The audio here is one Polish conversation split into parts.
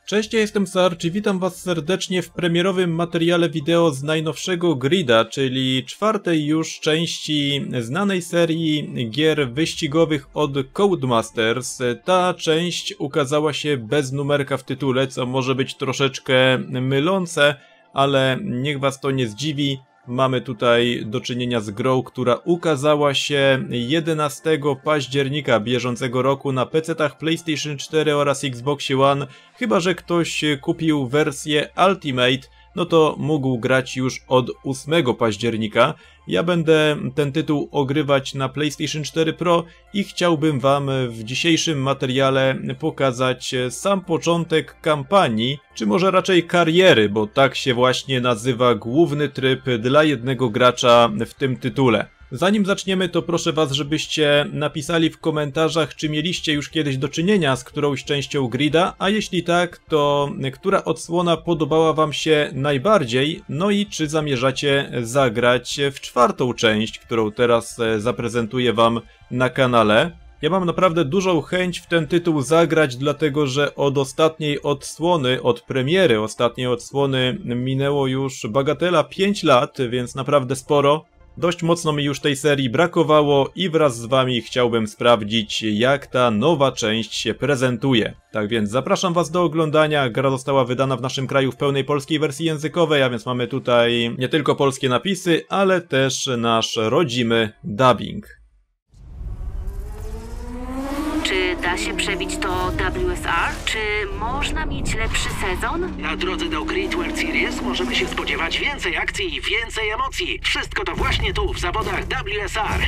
Cześć, ja jestem Sarch i witam was serdecznie w premierowym materiale wideo z najnowszego Grida, czyli czwartej już części znanej serii gier wyścigowych od Codemasters. Ta część ukazała się bez numerka w tytule, co może być troszeczkę mylące, ale niech was to nie zdziwi. Mamy tutaj do czynienia z grą, która ukazała się 11 października bieżącego roku na PC-tach PlayStation 4 oraz Xbox One. Chyba że ktoś kupił wersję Ultimate, no to mógł grać już od 8 października. Ja będę ten tytuł ogrywać na PlayStation 4 Pro i chciałbym wam w dzisiejszym materiale pokazać sam początek kampanii, czy może raczej kariery, bo tak się właśnie nazywa główny tryb dla jednego gracza w tym tytule. Zanim zaczniemy, to proszę was, żebyście napisali w komentarzach, czy mieliście już kiedyś do czynienia z którąś częścią Grida, a jeśli tak, to która odsłona podobała wam się najbardziej, no i czy zamierzacie zagrać w czwartą część, którą teraz zaprezentuję wam na kanale. Ja mam naprawdę dużą chęć w ten tytuł zagrać, dlatego że od ostatniej odsłony, od premiery ostatniej odsłony minęło już bagatela 5 lat, więc naprawdę sporo. Dość mocno mi już tej serii brakowało i wraz z wami chciałbym sprawdzić, jak ta nowa część się prezentuje. Tak więc zapraszam was do oglądania. Gra została wydana w naszym kraju w pełnej polskiej wersji językowej, a więc mamy tutaj nie tylko polskie napisy, ale też nasz rodzimy dubbing. Czy da się przebić to WSR? Czy można mieć lepszy sezon? Na drodze do Grid World Series możemy się spodziewać więcej akcji i więcej emocji. Wszystko to właśnie tu, w zawodach WSR.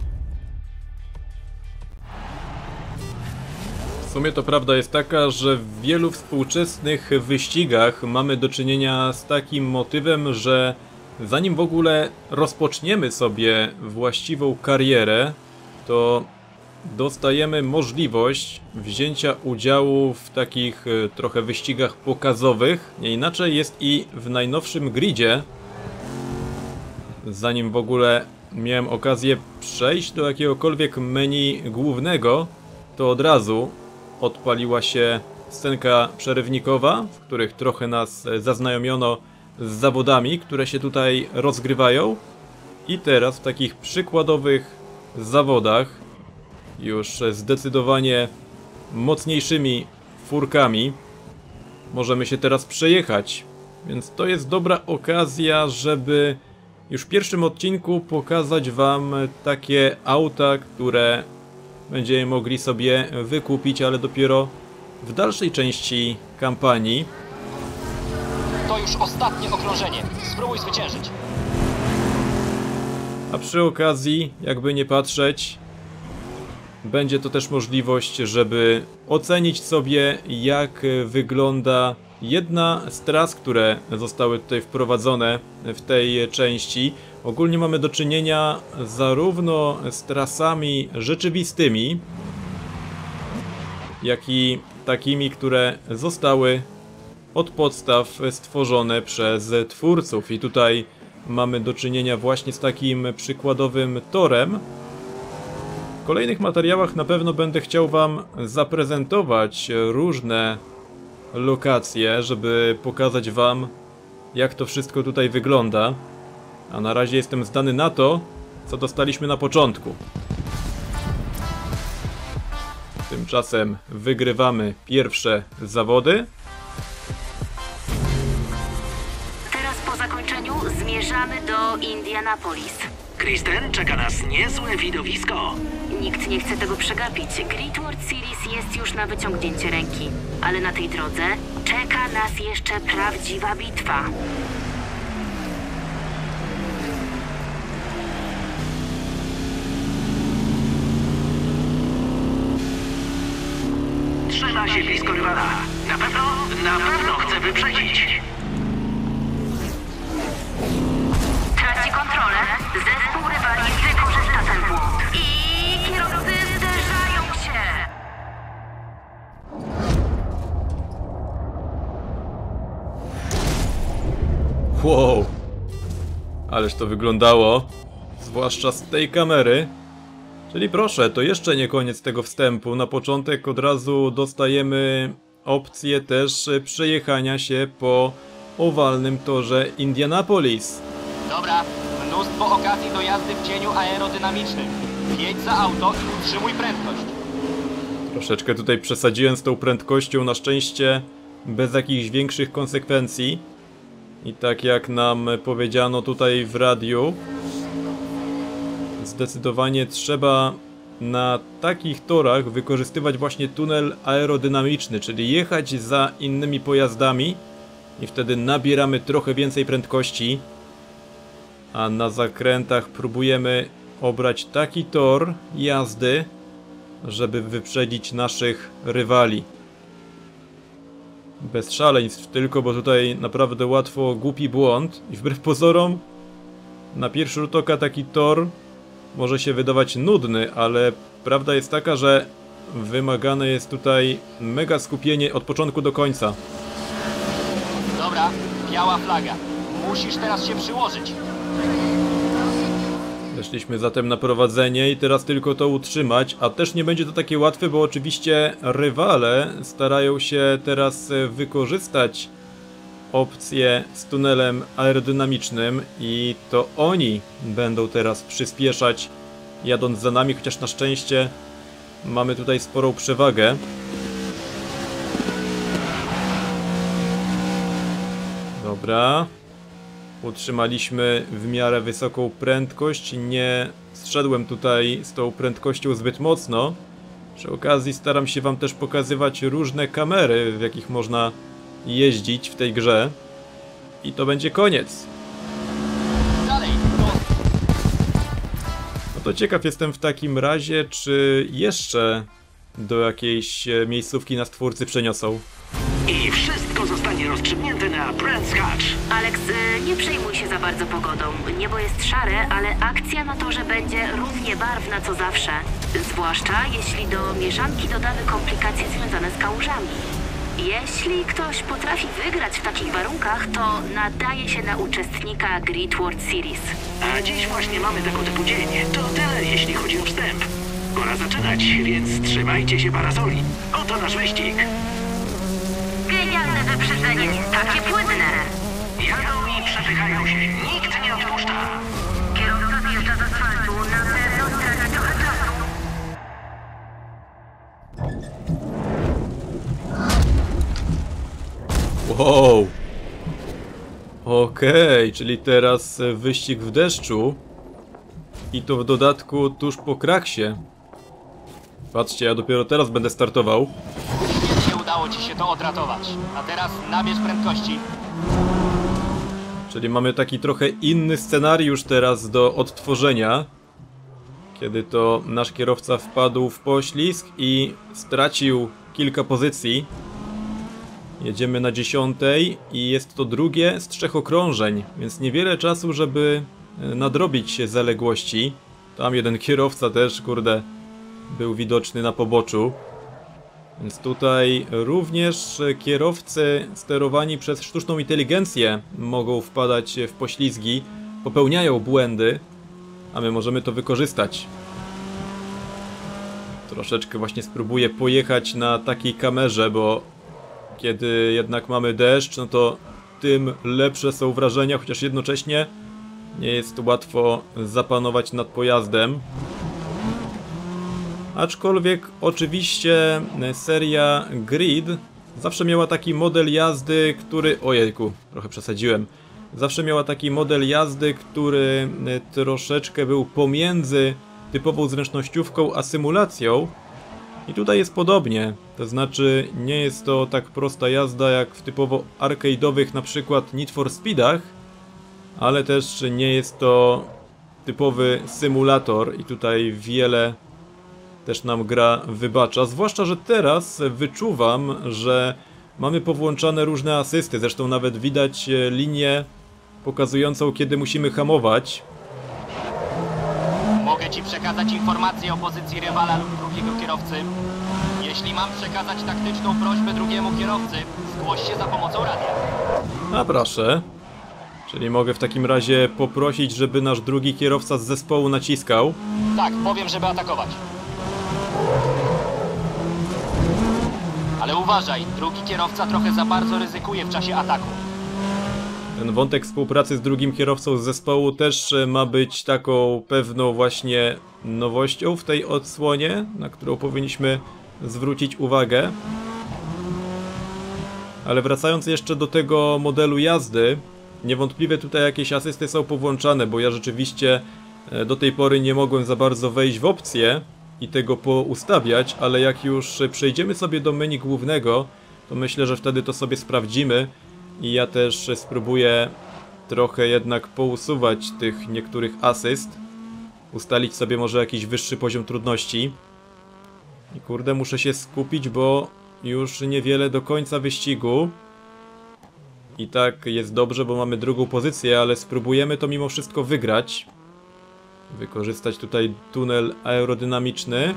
W sumie to prawda jest taka, że w wielu współczesnych wyścigach mamy do czynienia z takim motywem, że zanim w ogóle rozpoczniemy sobie właściwą karierę, to dostajemy możliwość wzięcia udziału w takich trochę wyścigach pokazowych. Nie inaczej jest i w najnowszym Gridzie. Zanim w ogóle miałem okazję przejść do jakiegokolwiek menu głównego, to od razu odpaliła się scenka przerywnikowa, w których trochę nas zaznajomiono z zawodami, które się tutaj rozgrywają. I teraz w takich przykładowych zawodach już zdecydowanie mocniejszymi furkami możemy się teraz przejechać, więc to jest dobra okazja, żeby już w pierwszym odcinku pokazać wam takie auta, które będziemy mogli sobie wykupić, ale dopiero w dalszej części kampanii. To już ostatnie okrążenie. Spróbuj zwyciężyć. A przy okazji, jakby nie patrzeć, będzie to też możliwość, żeby ocenić sobie, jak wygląda jedna z tras, które zostały tutaj wprowadzone w tej części. Ogólnie mamy do czynienia zarówno z trasami rzeczywistymi, jak i takimi, które zostały od podstaw stworzone przez twórców. I tutaj mamy do czynienia właśnie z takim przykładowym torem. W kolejnych materiałach na pewno będę chciał wam zaprezentować różne lokacje, żeby pokazać wam, jak to wszystko tutaj wygląda. A na razie jestem zdany na to, co dostaliśmy na początku. Tymczasem wygrywamy pierwsze zawody. Teraz po zakończeniu zmierzamy do Indianapolis. Kristen, czeka nas niezłe widowisko. Nikt nie chce tego przegapić. Grid World Series jest już na wyciągnięcie ręki. Ale na tej drodze czeka nas jeszcze prawdziwa bitwa. Trzyma się blisko rywala. Na pewno chce wyprzedzić. Traci kontrolę. Zespół rywali wykorzysta ten błąd. I kierowcy zderzają się. Wow! Ależ to wyglądało, zwłaszcza z tej kamery. Czyli proszę, to jeszcze nie koniec tego wstępu. Na początek od razu dostajemy opcję też przejechania się po owalnym torze Indianapolis. Dobra, mnóstwo okazji do jazdy w cieniu aerodynamicznym. Jedź za auto i utrzymuj prędkość. Troszeczkę tutaj przesadziłem z tą prędkością, na szczęście bez jakichś większych konsekwencji. I tak jak nam powiedziano tutaj w radiu, zdecydowanie trzeba na takich torach wykorzystywać właśnie tunel aerodynamiczny, czyli jechać za innymi pojazdami i wtedy nabieramy trochę więcej prędkości, a na zakrętach próbujemy obrać taki tor jazdy, żeby wyprzedzić naszych rywali. Bez szaleństw tylko, bo tutaj naprawdę łatwo głupi błąd i wbrew pozorom na pierwszy rzut oka taki tor może się wydawać nudny, ale prawda jest taka, że wymagane jest tutaj mega skupienie od początku do końca. Dobra, biała flaga. Musisz teraz się przyłożyć. Weszliśmy zatem na prowadzenie i teraz tylko to utrzymać, a też nie będzie to takie łatwe, bo oczywiście rywale starają się teraz wykorzystać opcję z tunelem aerodynamicznym i to oni będą teraz przyspieszać, jadąc za nami, chociaż na szczęście mamy tutaj sporą przewagę. Dobra. Utrzymaliśmy w miarę wysoką prędkość, nie zszedłem tutaj z tą prędkością zbyt mocno. Przy okazji staram się wam też pokazywać różne kamery, w jakich można jeździć w tej grze. I to będzie koniec. Dalej, No to ciekaw jestem w takim razie, czy jeszcze do jakiejś miejscówki nas twórcy przeniosą. I wszystko zostanie rozstrzygnięte na Brands Hatch. Alex, nie przejmuj się za bardzo pogodą. Niebo jest szare, ale akcja na torze będzie równie barwna co zawsze. Zwłaszcza jeśli do mieszanki dodamy komplikacje związane z kałużami. Jeśli ktoś potrafi wygrać w takich warunkach, to nadaje się na uczestnika Grid World Series. A dziś właśnie mamy tego typu dzień. To tyle, jeśli chodzi o wstęp. Pora zaczynać, więc trzymajcie się parasoli. Oto nasz wyścig. Genialne wyprzedzenie, takie płynne. Jadą i przepychają się. Nikt nie odpuszcza. Kierowca zjeżdża z asfaltu, na pewno straci trochę czasu. Wow! Okej, czyli teraz wyścig w deszczu. I to w dodatku tuż po kraksie. Patrzcie, ja dopiero teraz będę startował. nie udało ci się to odratować. A teraz nabierz prędkości. Czyli mamy taki trochę inny scenariusz teraz do odtworzenia. Kiedy to nasz kierowca wpadł w poślizg i stracił kilka pozycji. Jedziemy na 10. i jest to drugie z 3 okrążeń, więc niewiele czasu, żeby nadrobić zaległości. Tam jeden kierowca też, kurde, był widoczny na poboczu. Więc tutaj również kierowcy sterowani przez sztuczną inteligencję mogą wpadać w poślizgi, popełniają błędy, a my możemy to wykorzystać. Troszeczkę właśnie spróbuję pojechać na takiej kamerze, bo kiedy jednak mamy deszcz, no to tym lepsze są wrażenia, chociaż jednocześnie nie jest łatwo zapanować nad pojazdem. Aczkolwiek oczywiście seria Grid zawsze miała taki model jazdy, który... Ojejku, trochę przesadziłem. Zawsze miała taki model jazdy, który troszeczkę był pomiędzy typową zręcznościówką a symulacją. I tutaj jest podobnie. To znaczy nie jest to tak prosta jazda jak w typowo arcade'owych na przykład Need for Speedach, ale też nie jest to typowy symulator i tutaj wiele też nam gra wybacza, zwłaszcza, że teraz wyczuwam, że mamy powłączane różne asysty, zresztą nawet widać linię pokazującą, kiedy musimy hamować. Mogę ci przekazać informację o pozycji rywala lub drugiego kierowcy. Jeśli mam przekazać taktyczną prośbę drugiemu kierowcy, zgłoś się za pomocą radia. A proszę. Czyli mogę w takim razie poprosić, żeby nasz drugi kierowca z zespołu naciskał. Tak, powiem, żeby atakować. Ale uważaj, drugi kierowca trochę za bardzo ryzykuje w czasie ataku. Ten wątek współpracy z drugim kierowcą z zespołu też ma być taką pewną właśnie nowością w tej odsłonie, na którą powinniśmy zwrócić uwagę. Ale wracając jeszcze do tego modelu jazdy, niewątpliwie tutaj jakieś asysty są powłączane, bo ja rzeczywiście do tej pory nie mogłem za bardzo wejść w opcje i tego poustawiać, ale jak już przejdziemy sobie do menu głównego, to myślę, że wtedy to sobie sprawdzimy i ja też spróbuję trochę jednak pousuwać tych niektórych asyst, ustalić sobie może jakiś wyższy poziom trudności. I kurde, muszę się skupić, bo już niewiele do końca wyścigu. I tak jest dobrze, bo mamy drugą pozycję, ale spróbujemy to mimo wszystko wygrać. Wykorzystać tutaj tunel aerodynamiczny.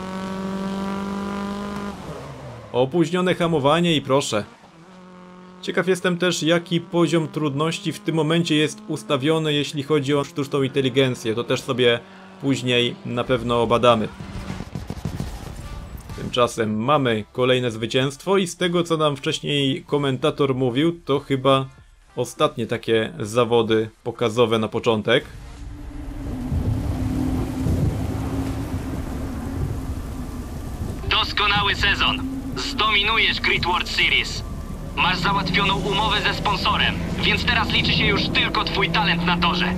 Opóźnione hamowanie i proszę. Ciekaw jestem też, jaki poziom trudności w tym momencie jest ustawiony, jeśli chodzi o sztuczną inteligencję. To też sobie później na pewno badamy. Tymczasem mamy kolejne zwycięstwo i z tego, co nam wcześniej komentator mówił, to chyba ostatnie takie zawody pokazowe na początek. Doskonały sezon. Zdominujesz Grid World Series. Masz załatwioną umowę ze sponsorem, więc teraz liczy się już tylko twój talent na torze.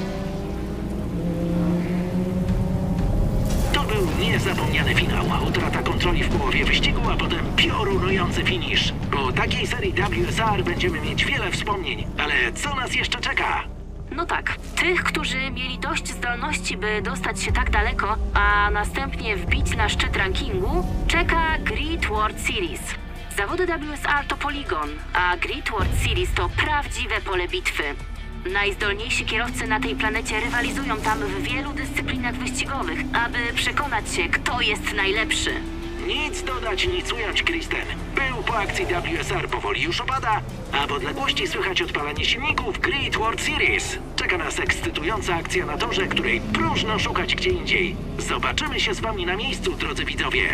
To był niezapomniany finał. Utrata kontroli w połowie wyścigu, a potem piorunujący finisz. Po takiej serii WSR będziemy mieć wiele wspomnień. Ale co nas jeszcze czeka? No tak, tych, którzy mieli dość zdolności, by dostać się tak daleko, a następnie wbić na szczyt rankingu, czeka Grid World Series. Zawody WSR to poligon, a Grid World Series to prawdziwe pole bitwy. Najzdolniejsi kierowcy na tej planecie rywalizują tam w wielu dyscyplinach wyścigowych, aby przekonać się, kto jest najlepszy. Nic dodać, nic ująć, Kristen. Był po akcji WSR powoli już opada, a w odległości słychać odpalanie silników Grid World Series. Czeka nas ekscytująca akcja na torze, której próżno szukać gdzie indziej. Zobaczymy się z wami na miejscu, drodzy widzowie.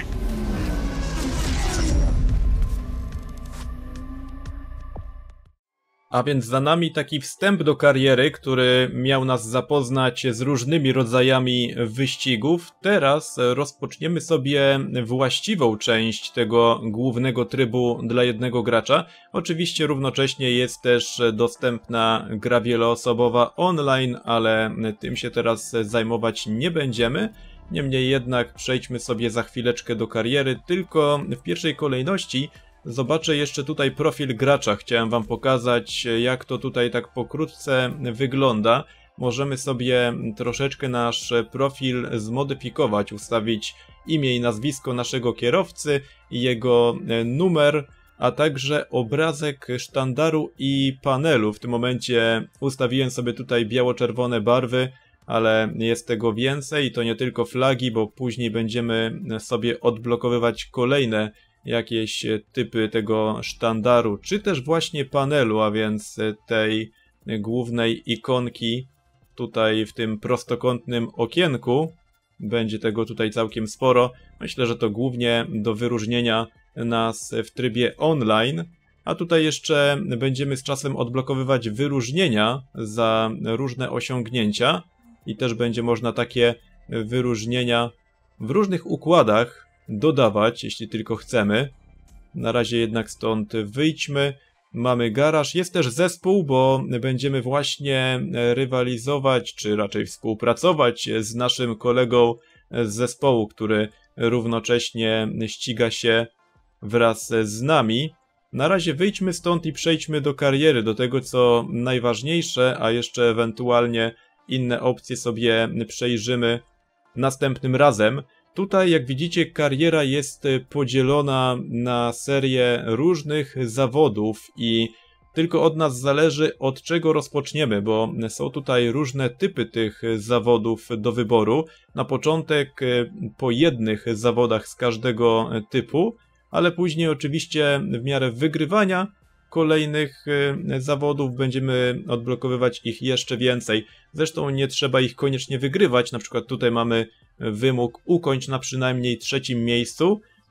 A więc za nami taki wstęp do kariery, który miał nas zapoznać z różnymi rodzajami wyścigów. Teraz rozpoczniemy sobie właściwą część tego głównego trybu dla jednego gracza. Oczywiście równocześnie jest też dostępna gra wieloosobowa online, ale tym się teraz zajmować nie będziemy. Niemniej jednak przejdźmy sobie za chwileczkę do kariery, tylko w pierwszej kolejności zobaczę jeszcze tutaj profil gracza. Chciałem wam pokazać, jak to tutaj tak pokrótce wygląda. Możemy sobie troszeczkę nasz profil zmodyfikować, ustawić imię i nazwisko naszego kierowcy, jego numer, a także obrazek sztandaru i panelu. W tym momencie ustawiłem sobie tutaj biało-czerwone barwy, ale jest tego więcej i to nie tylko flagi, bo później będziemy sobie odblokowywać kolejne jakieś typy tego sztandaru, czy też właśnie panelu, a więc tej głównej ikonki tutaj w tym prostokątnym okienku. Będzie tego tutaj całkiem sporo. Myślę, że to głównie do wyróżnienia nas w trybie online. A tutaj jeszcze będziemy z czasem odblokowywać wyróżnienia za różne osiągnięcia i też będzie można takie wyróżnienia w różnych układach dodawać, jeśli tylko chcemy. Na razie jednak stąd wyjdźmy. Mamy garaż, jest też zespół, bo będziemy właśnie rywalizować, czy raczej współpracować z naszym kolegą z zespołu, który równocześnie ściga się wraz z nami. Na razie wyjdźmy stąd i przejdźmy do kariery, do tego co najważniejsze, a jeszcze ewentualnie inne opcje sobie przejrzymy następnym razem. Tutaj, jak widzicie, kariera jest podzielona na serię różnych zawodów i tylko od nas zależy, od czego rozpoczniemy, bo są tutaj różne typy tych zawodów do wyboru. Na początek po jednych zawodach z każdego typu, ale później oczywiście w miarę wygrywania kolejnych zawodów będziemy odblokowywać ich jeszcze więcej. Zresztą nie trzeba ich koniecznie wygrywać, na przykład tutaj mamy wymóg ukończ na przynajmniej 3. miejscu,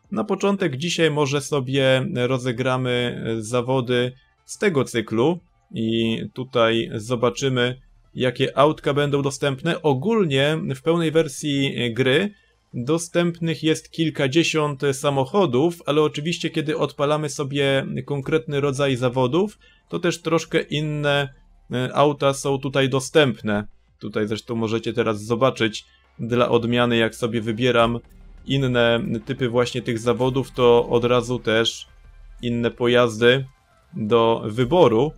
Na początek dzisiaj może sobie rozegramy zawody z tego cyklu i tutaj zobaczymy, jakie autka będą dostępne. Ogólnie w pełnej wersji gry dostępnych jest kilkadziesiąt samochodów, ale oczywiście kiedy odpalamy sobie konkretny rodzaj zawodów, to też troszkę inne auta są tutaj dostępne. Tutaj zresztą możecie teraz zobaczyć dla odmiany, jak sobie wybieram inne typy właśnie tych zawodów, to od razu też inne pojazdy do wyboru.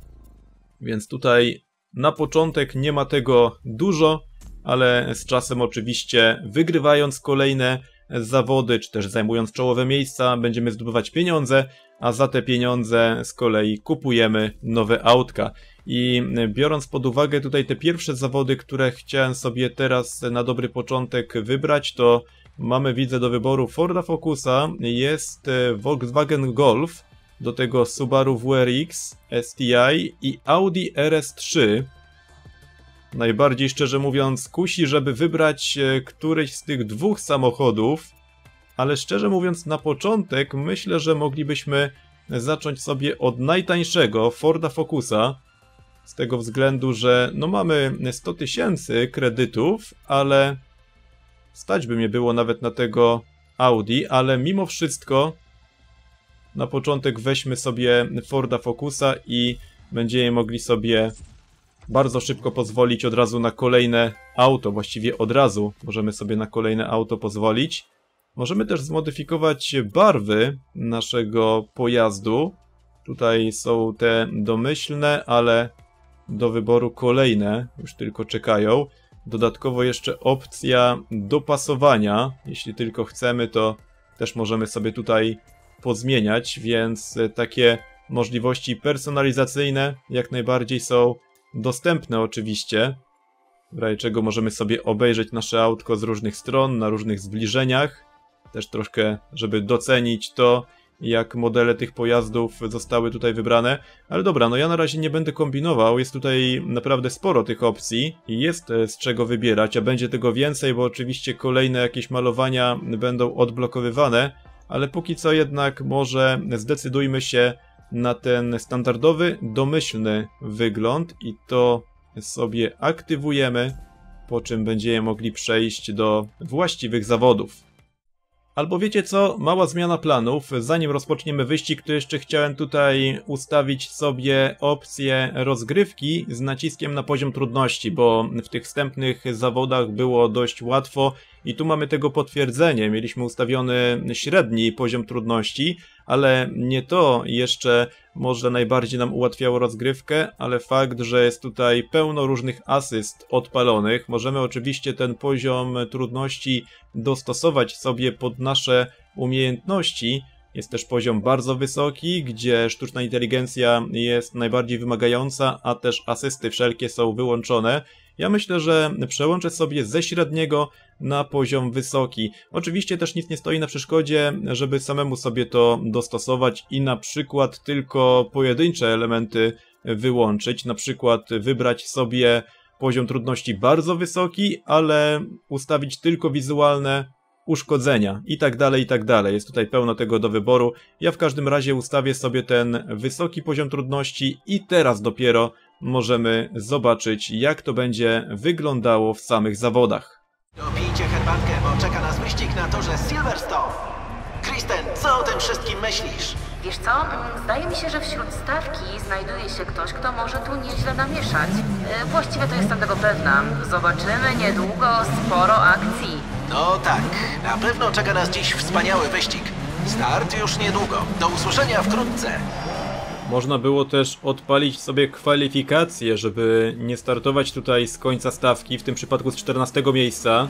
Więc tutaj na początek nie ma tego dużo, ale z czasem oczywiście wygrywając kolejne zawody, czy też zajmując czołowe miejsca, będziemy zdobywać pieniądze, a za te pieniądze z kolei kupujemy nowe autka. I biorąc pod uwagę tutaj te pierwsze zawody, które chciałem sobie teraz na dobry początek wybrać, to mamy, widzę, do wyboru Forda Focusa, jest Volkswagen Golf, do tego Subaru WRX, STI i Audi RS3. Najbardziej, szczerze mówiąc, kusi, żeby wybrać któryś z tych dwóch samochodów, ale szczerze mówiąc na początek myślę, że moglibyśmy zacząć sobie od najtańszego Forda Focusa, z tego względu, że no mamy 100 000 kredytów, ale stać by mnie było nawet na tego Audi, ale mimo wszystko na początek weźmy sobie Forda Focusa i będziemy mogli sobie bardzo szybko pozwolić od razu na kolejne auto, właściwie od razu możemy sobie na kolejne auto pozwolić. Możemy też zmodyfikować barwy naszego pojazdu. Tutaj są te domyślne, ale do wyboru kolejne już tylko czekają. Dodatkowo jeszcze opcja dopasowania. Jeśli tylko chcemy, to też możemy sobie tutaj pozmieniać, więc takie możliwości personalizacyjne jak najbardziej są dostępne oczywiście. W razie czego możemy sobie obejrzeć nasze autko z różnych stron, na różnych zbliżeniach. Też troszkę, żeby docenić to, jak modele tych pojazdów zostały tutaj wybrane. Ale dobra, no ja na razie nie będę kombinował, jest tutaj naprawdę sporo tych opcji i jest z czego wybierać, a będzie tego więcej, bo oczywiście kolejne jakieś malowania będą odblokowywane, ale póki co jednak może zdecydujmy się na ten standardowy, domyślny wygląd i to sobie aktywujemy, po czym będziemy mogli przejść do właściwych zawodów. Albo wiecie co? Mała zmiana planów. Zanim rozpoczniemy wyścig, to jeszcze chciałem tutaj ustawić sobie opcję rozgrywki z naciskiem na poziom trudności, bo w tych wstępnych zawodach było dość łatwo i tu mamy tego potwierdzenie. Mieliśmy ustawiony średni poziom trudności, ale nie to jeszcze może najbardziej nam ułatwiało rozgrywkę, ale fakt, że jest tutaj pełno różnych asyst odpalonych. Możemy oczywiście ten poziom trudności dostosować sobie pod nasze umiejętności. Jest też poziom bardzo wysoki, gdzie sztuczna inteligencja jest najbardziej wymagająca, a też asysty wszelkie są wyłączone. Ja myślę, że przełączę sobie ze średniego na poziom wysoki. Oczywiście też nic nie stoi na przeszkodzie, żeby samemu sobie to dostosować i na przykład tylko pojedyncze elementy wyłączyć. Na przykład wybrać sobie poziom trudności bardzo wysoki, ale ustawić tylko wizualne uszkodzenia i tak dalej, i tak dalej. Jest tutaj pełno tego do wyboru. Ja w każdym razie ustawię sobie ten wysoki poziom trudności i teraz dopiero możemy zobaczyć, jak to będzie wyglądało w samych zawodach. Dopijcie herbatkę, bo czeka nas wyścig na torze Silverstone. Kristen, co o tym wszystkim myślisz? Wiesz co? Zdaje mi się, że wśród stawki znajduje się ktoś, kto może tu nieźle namieszać. Właściwie to jestem tego pewna. Zobaczymy niedługo sporo akcji. No tak, na pewno czeka nas dziś wspaniały wyścig. Start już niedługo. Do usłyszenia wkrótce. Można było też odpalić sobie kwalifikacje, żeby nie startować tutaj z końca stawki, w tym przypadku z 14 miejsca.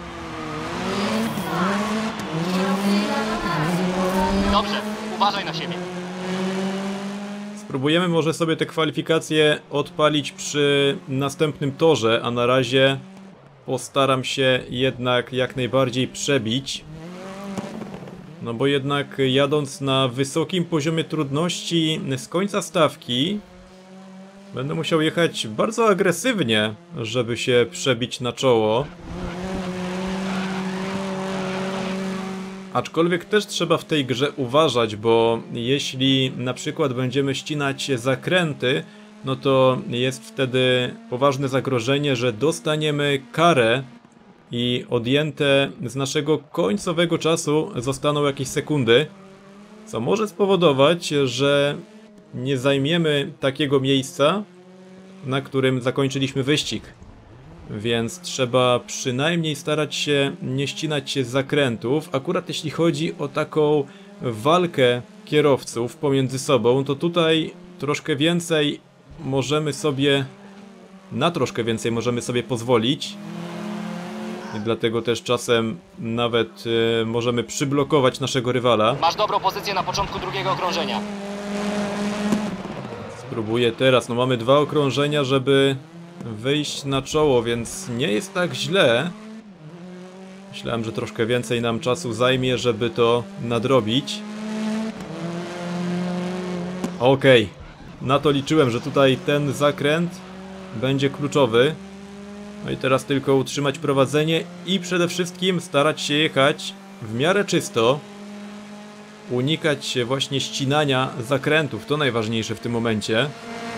Dobrze, uważaj na siebie. Spróbujemy może sobie te kwalifikacje odpalić przy następnym torze, a na razie postaram się jednak jak najbardziej przebić. No bo jednak jadąc na wysokim poziomie trudności z końca stawki będę musiał jechać bardzo agresywnie, żeby się przebić na czoło. Aczkolwiek też trzeba w tej grze uważać, bo jeśli na przykład będziemy ścinać zakręty, no to jest wtedy poważne zagrożenie, że dostaniemy karę i odjęte z naszego końcowego czasu zostaną jakieś sekundy, co może spowodować, że nie zajmiemy takiego miejsca, na którym zakończyliśmy wyścig. Więc trzeba przynajmniej starać się nie ścinać się z zakrętów. Akurat jeśli chodzi o taką walkę kierowców pomiędzy sobą, to tutaj troszkę więcej możemy sobie... Na troszkę więcej możemy sobie pozwolić. I dlatego też czasem nawet możemy przyblokować naszego rywala. Masz dobrą pozycję na początku drugiego okrążenia. Spróbuję teraz. No mamy 2 okrążenia, żeby wyjść na czoło, więc nie jest tak źle. Myślałem, że troszkę więcej nam czasu zajmie, żeby to nadrobić. Okej. Na to liczyłem, że tutaj ten zakręt będzie kluczowy. No i teraz tylko utrzymać prowadzenie i przede wszystkim starać się jechać w miarę czysto. Unikać właśnie ścinania zakrętów, to najważniejsze w tym momencie.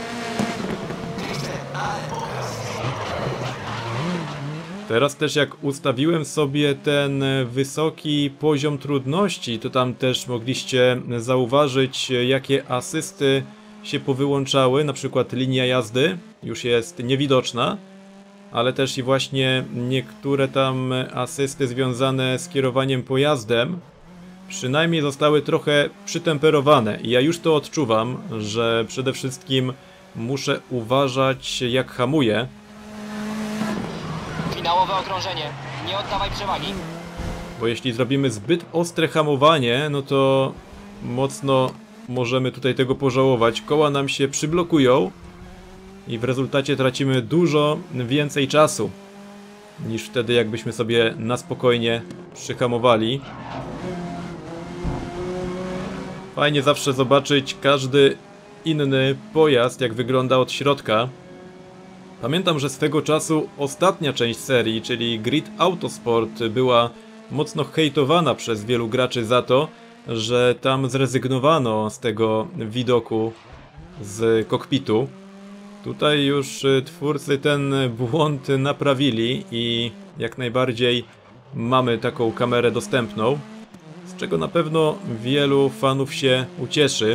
Teraz też jak ustawiłem sobie ten wysoki poziom trudności, to tam też mogliście zauważyć, jakie asysty się powyłączały. Na przykład linia jazdy już jest niewidoczna, ale też i właśnie niektóre tam asysty związane z kierowaniem pojazdem przynajmniej zostały trochę przytemperowane. I ja już to odczuwam, że przede wszystkim muszę uważać, jak hamuję. Finałowe okrążenie. Nie oddawaj przewagi. Bo jeśli zrobimy zbyt ostre hamowanie, no to mocno możemy tutaj tego pożałować. Koła nam się przyblokują i w rezultacie tracimy dużo więcej czasu niż wtedy, jakbyśmy sobie na spokojnie przyhamowali. Fajnie zawsze zobaczyć każdy inny pojazd, jak wygląda od środka. Pamiętam, że swego czasu ostatnia część serii, czyli Grid Autosport, była mocno hejtowana przez wielu graczy za to, że tam zrezygnowano z tego widoku z kokpitu. Tutaj już twórcy ten błąd naprawili i jak najbardziej mamy taką kamerę dostępną, z czego na pewno wielu fanów się ucieszy.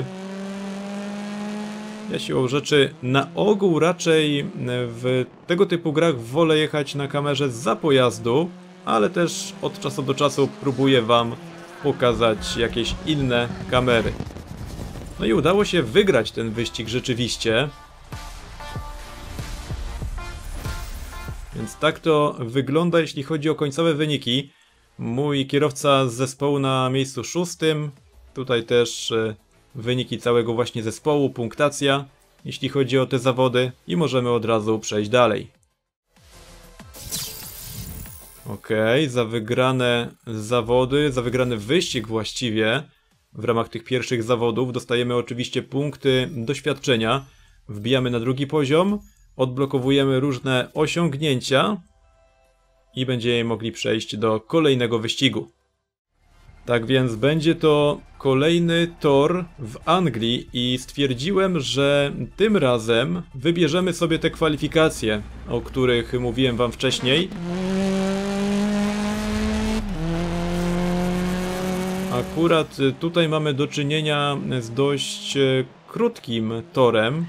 Ja siłą rzeczy na ogół raczej w tego typu grach wolę jechać na kamerze zza pojazdu, ale też od czasu do czasu próbuję wam pokazać jakieś inne kamery. No i udało się wygrać ten wyścig rzeczywiście. Więc tak to wygląda, jeśli chodzi o końcowe wyniki. Mój kierowca z zespołu na miejscu 6. Tutaj też wyniki całego właśnie zespołu, punktacja, jeśli chodzi o te zawody. I możemy od razu przejść dalej. Okej, za wygrane zawody, za wygrany wyścig właściwie w ramach tych pierwszych zawodów dostajemy oczywiście punkty doświadczenia. Wbijamy na drugi poziom, odblokowujemy różne osiągnięcia i będziemy mogli przejść do kolejnego wyścigu. Tak więc będzie to kolejny tor w Anglii i stwierdziłem, że tym razem wybierzemy sobie te kwalifikacje, o których mówiłem wam wcześniej. Akurat tutaj mamy do czynienia z dość krótkim torem.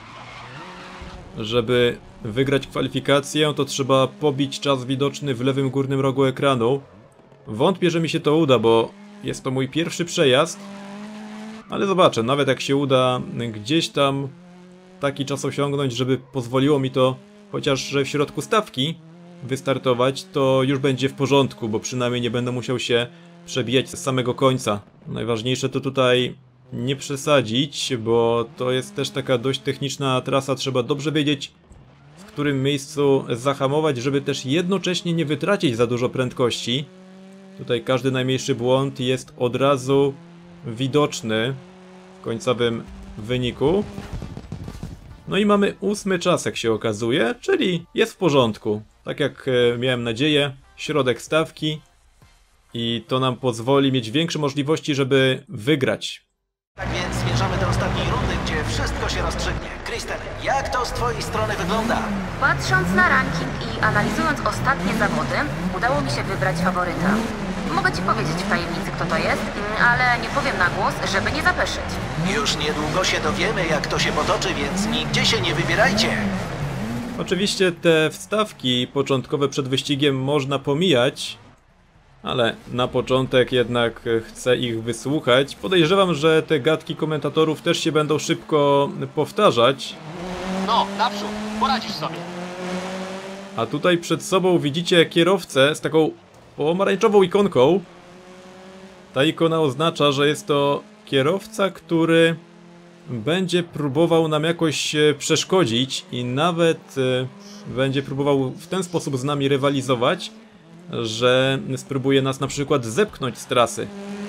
Żeby wygrać kwalifikację, to trzeba pobić czas widoczny w lewym górnym rogu ekranu. Wątpię, że mi się to uda, bo jest to mój pierwszy przejazd. Ale zobaczę, nawet jak się uda gdzieś tam taki czas osiągnąć, żeby pozwoliło mi to chociaż w środku stawki wystartować, to już będzie w porządku, bo przynajmniej nie będę musiał się przebijać z samego końca. Najważniejsze to tutaj nie przesadzić, bo to jest też taka dość techniczna trasa, trzeba dobrze wiedzieć, w którym miejscu zahamować, żeby też jednocześnie nie wytracić za dużo prędkości. Tutaj każdy najmniejszy błąd jest od razu widoczny w końcowym wyniku. No i mamy 8. czas, jak się okazuje, czyli jest w porządku. Tak jak miałem nadzieję, środek stawki. i to nam pozwoli mieć większe możliwości, żeby wygrać. Tak więc zmierzamy do ostatniej rundy, gdzie wszystko się rozstrzygnie. Kristen, jak to z twojej strony wygląda? Patrząc na ranking i analizując ostatnie zawody, udało mi się wybrać faworyta. Mogę ci powiedzieć w tajemnicy, kto to jest, ale nie powiem na głos, żeby nie zapeszyć. Już niedługo się dowiemy, jak to się potoczy, więc nigdzie się nie wybierajcie. Oczywiście te wstawki początkowe przed wyścigiem można pomijać, ale na początek jednak chcę ich wysłuchać. Podejrzewam, że te gadki komentatorów też się będą szybko powtarzać. No, naprzód, poradzisz sobie. A tutaj przed sobą widzicie kierowcę z taką pomarańczową ikonką. Ta ikona oznacza, że jest to kierowca, który będzie próbował nam jakoś przeszkodzić i nawet będzie próbował w ten sposób z nami rywalizować, że spróbuje nas na przykład zepchnąć z trasy.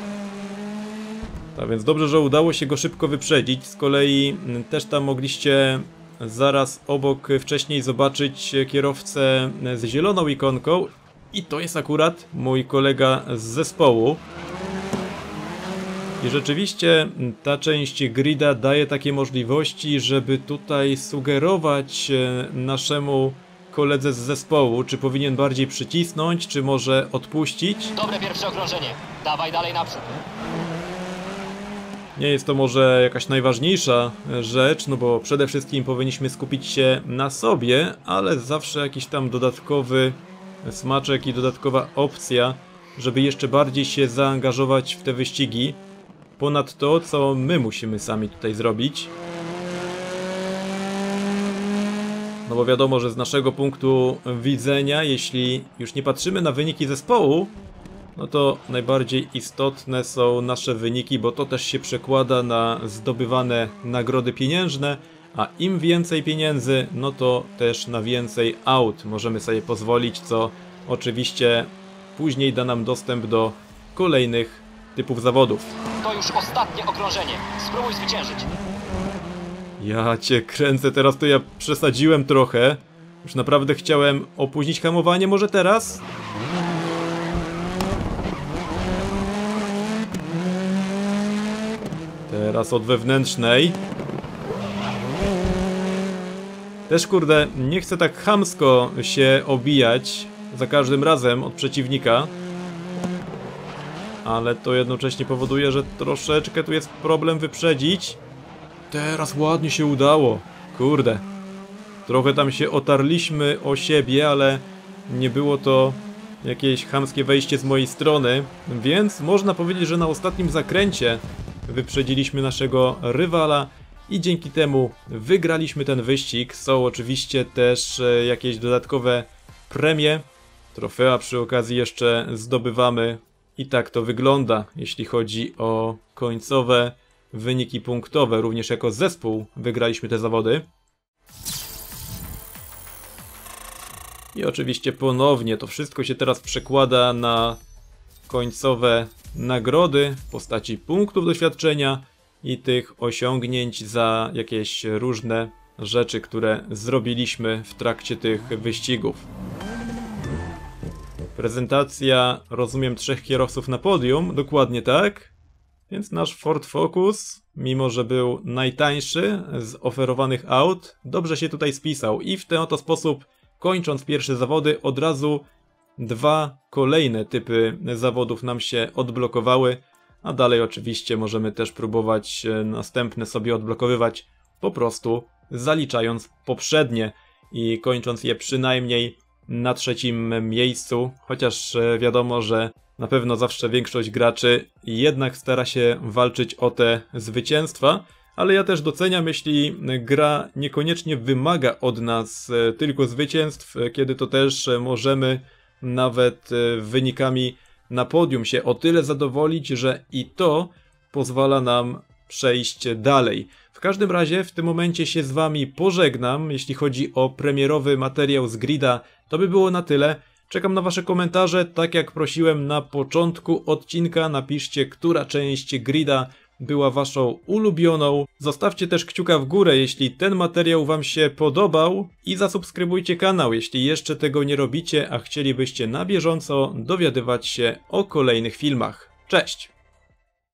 Tak więc dobrze, że udało się go szybko wyprzedzić. Z kolei też tam mogliście zaraz obok wcześniej zobaczyć kierowcę z zieloną ikonką i to jest akurat mój kolega z zespołu. I rzeczywiście ta część grida daje takie możliwości, żeby tutaj sugerować naszemu koledze z zespołu, czy powinien bardziej przycisnąć, czy może odpuścić. Dobre pierwsze okrążenie. Dawaj dalej naprzód. Nie jest to może jakaś najważniejsza rzecz, no bo przede wszystkim powinniśmy skupić się na sobie, ale zawsze jakiś tam dodatkowy smaczek i dodatkowa opcja, żeby jeszcze bardziej się zaangażować w te wyścigi, ponad to, co my musimy sami tutaj zrobić. No bo wiadomo, że z naszego punktu widzenia, jeśli już nie patrzymy na wyniki zespołu, no to najbardziej istotne są nasze wyniki, bo to też się przekłada na zdobywane nagrody pieniężne, a im więcej pieniędzy, no to też na więcej aut możemy sobie pozwolić, co oczywiście później da nam dostęp do kolejnych typów zawodów. To już ostatnie okrążenie. Spróbuj zwyciężyć. Ja cię kręcę, teraz to ja przesadziłem trochę. Już naprawdę chciałem opóźnić hamowanie, może teraz? Teraz od wewnętrznej. Też kurde, nie chcę tak chamsko się obijać za każdym razem od przeciwnika. Ale to jednocześnie powoduje, że troszeczkę tu jest problem wyprzedzić. Teraz ładnie się udało. Kurde. Trochę tam się otarliśmy o siebie, ale nie było to jakieś chamskie wejście z mojej strony. Więc można powiedzieć, że na ostatnim zakręcie wyprzedziliśmy naszego rywala i dzięki temu wygraliśmy ten wyścig. Są oczywiście też jakieś dodatkowe premie. Trofea przy okazji jeszcze zdobywamy. I tak to wygląda, jeśli chodzi o końcowe wyniki punktowe. Również jako zespół wygraliśmy te zawody. I oczywiście ponownie to wszystko się teraz przekłada na końcowe nagrody w postaci punktów doświadczenia i tych osiągnięć za jakieś różne rzeczy, które zrobiliśmy w trakcie tych wyścigów. Prezentacja, rozumiem, 3 kierowców na podium, dokładnie tak. Więc nasz Ford Focus, mimo że był najtańszy z oferowanych aut, dobrze się tutaj spisał i w ten oto sposób, kończąc pierwsze zawody, od razu 2 kolejne typy zawodów nam się odblokowały, a dalej oczywiście możemy też próbować następne sobie odblokowywać, po prostu zaliczając poprzednie i kończąc je przynajmniej na 3. miejscu, chociaż wiadomo, że na pewno zawsze większość graczy jednak stara się walczyć o te zwycięstwa, ale ja też doceniam, jeśli gra niekoniecznie wymaga od nas tylko zwycięstw, kiedy to też możemy nawet wynikami na podium się o tyle zadowolić, że i to pozwala nam przejść dalej. W każdym razie w tym momencie się z wami pożegnam. Jeśli chodzi o premierowy materiał z grida, to by było na tyle. Czekam na wasze komentarze, tak jak prosiłem na początku odcinka. Napiszcie, która część grida była waszą ulubioną. Zostawcie też kciuka w górę, jeśli ten materiał wam się podobał i zasubskrybujcie kanał, jeśli jeszcze tego nie robicie, a chcielibyście na bieżąco dowiadywać się o kolejnych filmach. Cześć!